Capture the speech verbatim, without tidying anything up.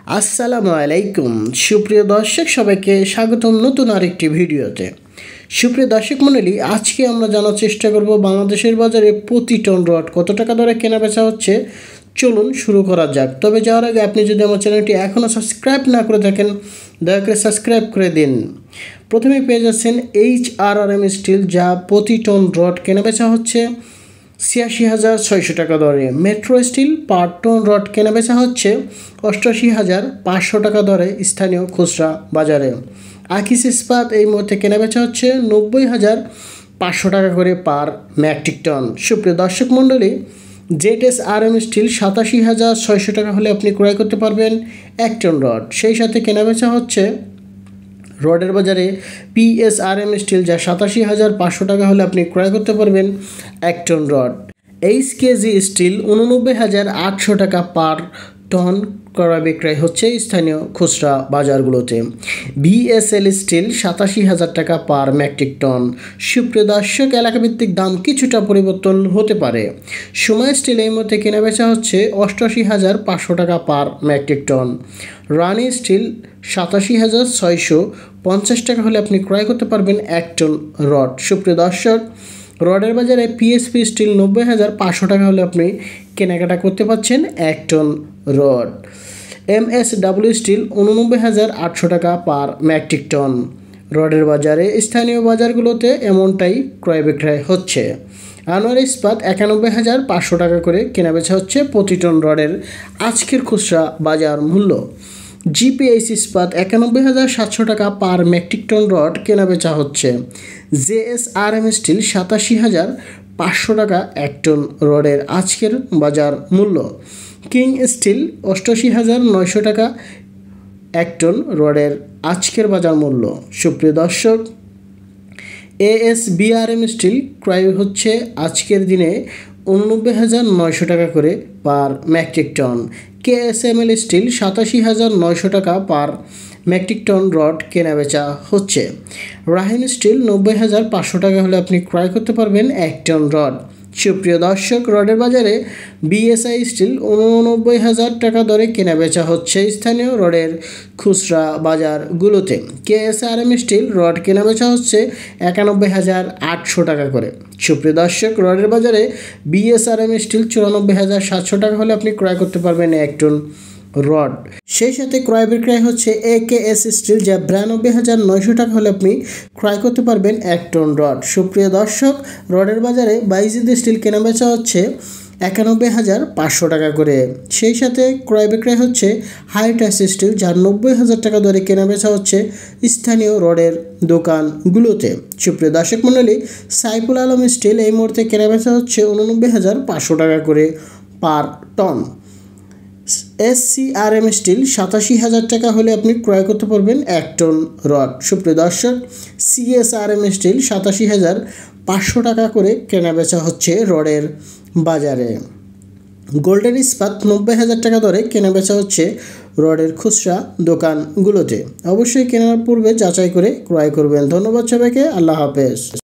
আসসালামু আলাইকুম সুপ্রিয় দর্শক, সবাইকে স্বাগতম নতুন আরেকটি ভিডিওতে। সুপ্রিয় দর্শক মণ্ডলী, আজকে আমরা জানার চেষ্টা করব বাংলাদেশের বাজারে প্রতি টন রড কত টাকা দরে কেনা বেচা হচ্ছে। চলুন শুরু করা যাক। তবে যাওয়ার আগে আপনি যদি আমার চ্যানেলটি এখনও সাবস্ক্রাইব না করে থাকেন, দয়া করে সাবস্ক্রাইব করে দিন। প্রথমে পেয়ে যাচ্ছেন H R R M steel, যা প্রতি টন রড কেনা বেচা হচ্ছে ছিয়াশি হাজার ছয়শো টাকা দরে। Metro steel per ton rod কেনা বেচা হচ্ছে অষ্টআশি হাজার পাঁচশো টাকা দরে স্থানীয় খুচরা বাজারে। আকিস ইস্পাত এই মুহূর্তে কেনা বেচা হচ্ছে নব্বই হাজার পাঁচশো টাকা করে পার মেট্রিক টন। সুপ্রিয় দর্শক মণ্ডলী, Z S R M steel সাতাশি হাজার ছয়শো টাকা হলে আপনি ক্রয় করতে পারবেন এক টন রড। সেই সাথে কেনা বেচা হচ্ছে রডের বাজারে P S R M steel, যা সাতাশি হাজার পাঁচশো টাকা হলে আপনি ক্রয় করতে পারবেন এক ton rod. H K G steel উননব্বই হাজার আটশো টাকা পার টন ক্রয় বিক্রয় হচ্ছে স্থানীয় খুচরা বাজারগুলোতে। বি এস এল স্টিল সাতাশি হাজার টাকা পার মেট্রিক টন। সুপ্রিয় দর্শক, এলাকাভিত্তিক দাম কিছুটা পরিবর্তন হতে পারে। সময় স্টিল এই মধ্যে কেনা বেচা হচ্ছে অষ্টআশি হাজার পাঁচশো টাকা per metric ton. Rani steel সাতাশি হাজার ছয়শো পঞ্চাশ টাকা হলে আপনি ক্রয় করতে পারবেন এক টন রড। সুপ্রিয় দর্শক, রডের বাজারে পিএসপি স্টিল নব্বই হাজার পাঁচশো টাকা হলে আপনি কেনাকাটা করতে পারছেন এক ton rod. M S W steel উননব্বই হাজার আটশো টাকা পার মেট্রিক টন। রডের বাজারে স্থানীয় বাজারগুলোতে এমনটাই ক্রয় বিক্রয় হচ্ছে। আনোয়ার ইস্পাত একানব্বই হাজার পাঁচশো টাকা করে কেনাবেচা হচ্ছে প্রতি টন রডের আজকের খুচরা বাজার মূল্য। জিপিএইচ ইস্পাত একানব্বই হাজার সাতশো টাকা পার মেট্রিক টন রড কেনাবেচা হচ্ছে। J S R M steel সাতাশি হাজার পাঁচশো টাকা এক টন রডের আজকের বাজার মূল্য। কিং স্টিল অষ্টআশি হাজার নয়শো টাকা এক টন রডের আজকের বাজার মূল্য। সুপ্রিয় দর্শক, A S B R M steel ক্রয় হচ্ছে আজকের দিনে উননব্বই হাজার নয়শো টাকা করে per metric ton. K S M L steel সাতাশি হাজার নয়শো টাকা পার মেট্রিক টন রড কেনাবেচা হচ্ছে। রাহিম স্টিল নব্বই হাজার পাঁচশো টাকা হলে আপনি ক্রয় করতে পারবেন এক টন রড। সুপ্রিয় দর্শক, রডের বাজারে বিএসআই স্টিল উননব্বই হাজার টাকা দরে কেনাবেচা হচ্ছে স্থানীয় রডের খুচরা বাজারগুলোতে। K S R M steel rod কেনাবেচা হচ্ছে একানব্বই হাজার আটশো টাকা করে। সুপ্রিয় দর্শক, রডের বাজারে বিএসআরএম স্টিল চুরানব্বই হাজার সাতশো টাকা হলে আপনি ক্রয় করতে পারবেন এক টন রড। সেই সাথে ক্রয় বিক্রয় হচ্ছে এ কে এস স্টিল, যা বিরানব্বই হাজার নয়শো টাকা হলে আপনি ক্রয় করতে পারবেন এক টন রড। সুপ্রিয় দর্শক, রডের বাজারে বাইজিদ স্টিল কেনাবেচা হচ্ছে একানব্বই হাজার পাঁচশো টাকা করে। সেই সাথে ক্রয় বিক্রয় হচ্ছে হাইটাস স্টিল, যার নব্বই হাজার টাকা দরে কেনাবেচা হচ্ছে স্থানীয় রডের দোকানগুলোতে। সুপ্রিয় দর্শক মণ্ডলী, সাইফুল আলম স্টিল এই মুহূর্তে কেনাবেচা হচ্ছে উননব্বই হাজার পাঁচশো টাকা করে per ton. S C R M steel সাতাশি হাজার টাকা হলে আপনি ক্রয় করতে পারবেন এক টন রড। সুপ্রিয় দর্শক, C S R M steel সাতাশি হাজার পাঁচশো টাকা করে কেনাবেচা হচ্ছে রডের বাজারে। গোল্ডেন ইস্পাত নব্বই হাজার টাকা দরে কেনাবেচা হচ্ছে রডের খুচরা দোকানগুলোতে। অবশ্যই কেনার পূর্বে যাচাই করে ক্রয় করবেন। ধন্যবাদ সবাইকে, আল্লাহ হাফেজ।